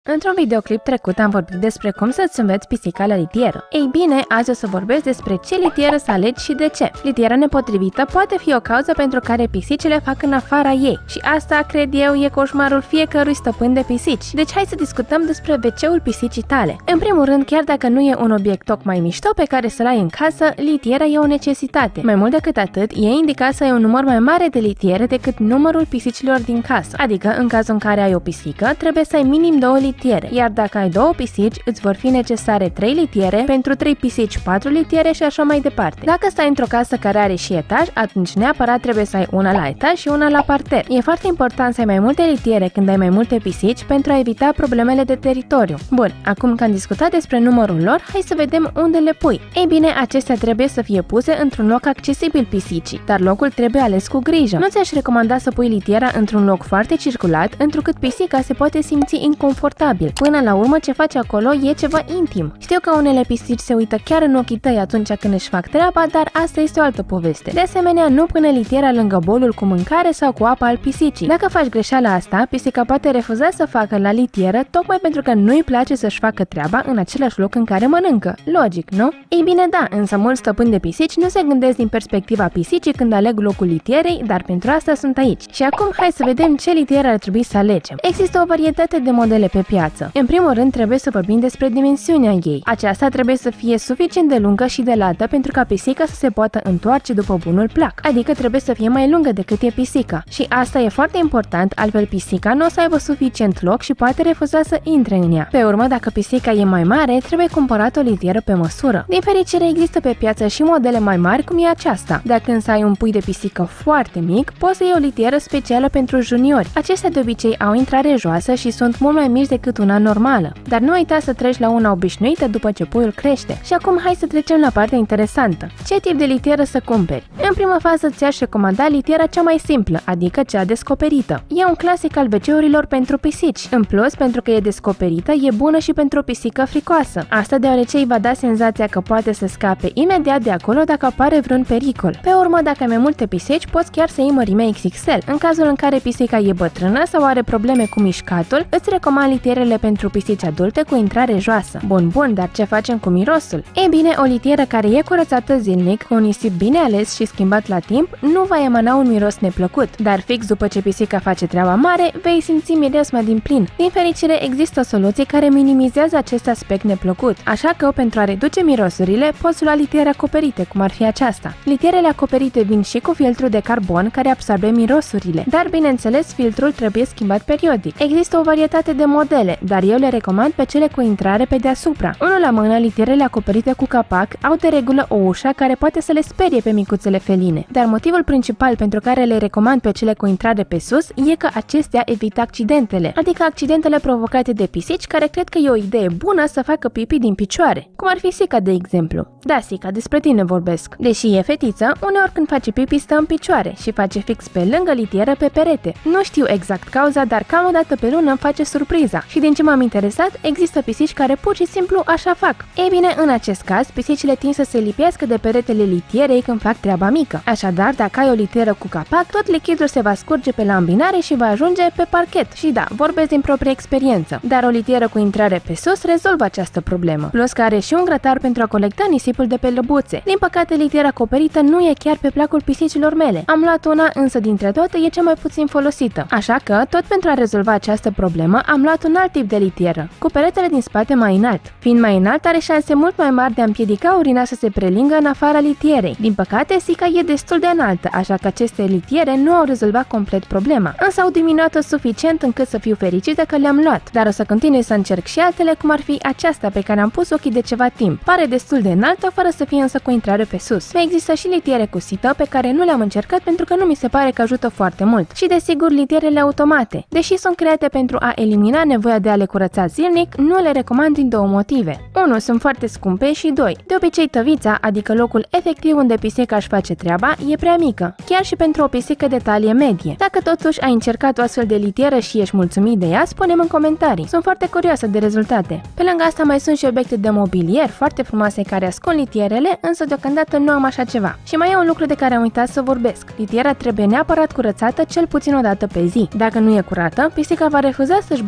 Într-un videoclip trecut am vorbit despre cum să-ți înveți pisica la litieră. Ei bine, azi o să vorbesc despre ce litieră să alegi și de ce. Litiera nepotrivită poate fi o cauză pentru care pisicile fac în afara ei și asta, cred eu, e coșmarul fiecărui stăpân de pisici. Deci hai să discutăm despre WC-ul pisicii tale. În primul rând, chiar dacă nu e un obiect tocmai mișto pe care să-l ai în casă, litiera e o necesitate. Mai mult decât atât, e indicat să ai un număr mai mare de litiere decât numărul pisicilor din casă. Adică, în cazul în care ai o pisică, trebuie să ai minim 2 litiere, iar dacă ai 2 pisici, îți vor fi necesare 3 litiere, pentru 3 pisici 4 litiere și așa mai departe. Dacă stai într-o casă care are și etaj, atunci neapărat trebuie să ai una la etaj și una la parter. E foarte important să ai mai multe litiere când ai mai multe pisici pentru a evita problemele de teritoriu. Bun, acum că am discutat despre numărul lor, hai să vedem unde le pui. Ei bine, acestea trebuie să fie puse într-un loc accesibil pisicii, dar locul trebuie ales cu grijă. Nu ți-aș recomanda să pui litiera într-un loc foarte circulat, întrucât pisica se poate simți inconfortabil. Până la urmă, ce faci acolo e ceva intim. Știu că unele pisici se uită chiar în ochii tăi atunci când își fac treaba, dar asta este o altă poveste. De asemenea, nu pune litiera lângă bolul cu mâncare sau cu apă al pisicii. Dacă faci greșeala asta, pisica poate refuza să facă la litieră tocmai pentru că nu-i place să-și facă treaba în același loc în care mănâncă. Logic, nu? Ei bine, da, însă mulți stăpâni de pisici nu se gândesc din perspectiva pisicii când aleg locul litierei, dar pentru asta sunt aici. Și acum hai să vedem ce litieră ar trebui să alegem. Există o varietate de modele pe piață. În primul rând, trebuie să vorbim despre dimensiunea ei. Aceasta trebuie să fie suficient de lungă și de lată pentru ca pisica să se poată întoarce după bunul plac, adică trebuie să fie mai lungă decât e pisica. Și asta e foarte important, altfel pisica nu o să aibă suficient loc și poate refuza să intre în ea. Pe urmă, dacă pisica e mai mare, trebuie cumpărat o litieră pe măsură. Din fericire, există pe piață și modele mai mari cum e aceasta. Dacă însă ai un pui de pisică foarte mic, poți să iei o litieră specială pentru juniori. Acestea de obicei au intrare joasă și sunt mult mai mici decât una normală. Dar nu uita să treci la una obișnuită după ce puiul crește. Și acum hai să trecem la partea interesantă. Ce tip de litieră să cumperi? În prima fază ți-aș recomanda litiera cea mai simplă, adică cea descoperită. E un clasic al WC-urilor pentru pisici. În plus, pentru că e descoperită, e bună și pentru o pisică fricoasă. Asta deoarece îi va da senzația că poate să scape imediat de acolo dacă apare vreun pericol. Pe urmă, dacă ai mai multe pisici, poți chiar să iei mărime XXL. În cazul în care pisica e bătrână sau are probleme cu mișcatul, îți recomand litierele pentru pisici adulte cu intrare joasă. Bun, dar ce facem cu mirosul? Ei bine, o litieră care e curățată zilnic, cu un nisip bine ales și schimbat la timp, nu va emana un miros neplăcut, dar fix după ce pisica face treaba mare, vei simți mireasma din plin. Din fericire, există soluții care minimizează acest aspect neplăcut, așa că pentru a reduce mirosurile, poți lua litiere acoperite, cum ar fi aceasta. Litierele acoperite vin și cu filtru de carbon care absorbe mirosurile, dar bineînțeles, filtrul trebuie schimbat periodic. Există o varietate de modele, dar eu le recomand pe cele cu intrare pe deasupra. Unul la mână, litierele acoperite cu capac au de regulă o ușă care poate să le sperie pe micuțele feline, dar motivul principal pentru care le recomand pe cele cu intrare pe sus e că acestea evită accidentele, adică accidentele provocate de pisici care cred că e o idee bună să facă pipi din picioare, cum ar fi Sica, de exemplu. Da, Sica, despre tine vorbesc. Deși e fetiță, uneori când face pipi stă în picioare și face fix pe lângă litieră pe perete. Nu știu exact cauza, dar cam o dată pe lună îmi face surpriza și din ce m-am interesat, există pisici care pur și simplu așa fac. Ei bine, în acest caz, pisicile tind să se lipească de peretele litierei când fac treaba mică. Așadar, dacă ai o litieră cu capac, tot lichidul se va scurge pe lambinare și va ajunge pe parchet. Și da, vorbesc din proprie experiență. Dar o litieră cu intrare pe sus rezolvă această problemă. Plus că are și un grătar pentru a colecta nisipul de pe lăbuțe. Din păcate, litiera acoperită nu e chiar pe placul pisicilor mele. Am luat una, însă dintre toate e cea mai puțin folosită. Așa că, tot pentru a rezolva această problemă, am luat un alt tip de litieră, cu peretele din spate mai înalt. Fiind mai înalt, are șanse mult mai mari de a împiedica urina să se prelingă în afara litierei. Din păcate, Sica e destul de înaltă, așa că aceste litiere nu au rezolvat complet problema, însă au diminuat-o suficient încât să fiu fericită că le-am luat, dar o să continui să încerc și altele, cum ar fi aceasta pe care am pus ochii de ceva timp. Pare destul de înaltă, fără să fie însă cu intrare pe sus. Mai există și litiere cu sită, pe care nu le-am încercat pentru că nu mi se pare că ajută foarte mult. Și desigur, litierele automate. Deși sunt create pentru a elimina nevoia de a le curăța zilnic, nu le recomand din 2 motive. 1. Sunt foarte scumpe și 2. De obicei, tăvița, adică locul efectiv unde pisica își face treaba, e prea mică, chiar și pentru o pisică de talie medie. Dacă totuși ai încercat o astfel de litieră și ești mulțumit de ea, spune-mi în comentarii. Sunt foarte curioasă de rezultate. Pe lângă asta mai sunt și obiecte de mobilier foarte frumoase care ascund litierele, însă deocamdată nu am așa ceva. Și mai e un lucru de care am uitat să vorbesc. Litiera trebuie neapărat curățată cel puțin o dată pe zi. Dacă nu e curată, pisica va refuza să-și bage lăbuțele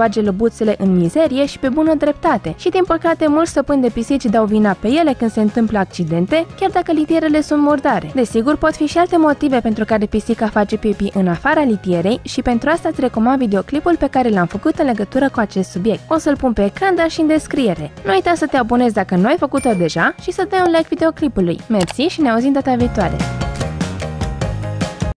slăbuțele în mizerie și pe bună dreptate. Și din păcate, mulți stăpâni de pisici dau vina pe ele când se întâmplă accidente, chiar dacă litierele sunt murdare. Desigur, pot fi și alte motive pentru care pisica face pipi în afara litierei și pentru asta îți recomand videoclipul pe care l-am făcut în legătură cu acest subiect. O să-l pun pe ecran, dar și în descriere. Nu uita să te abonezi dacă nu ai făcut-o deja și să dai un like videoclipului. Mersi și ne auzim data viitoare!